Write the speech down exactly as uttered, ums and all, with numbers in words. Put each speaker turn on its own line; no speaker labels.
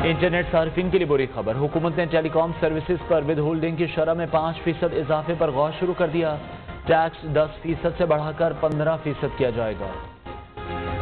Internet सार्फिन के लिए बुरी खबर। हुकूमत ने टेलीकॉम सर्विसेज पर विद होल्डिंग की शरह में पाँच फीसद इजाफे पर गौर शुरू कर दिया। टैक्स दस फीसद से बढ़ाकर पंद्रह फीसद किया जाएगा।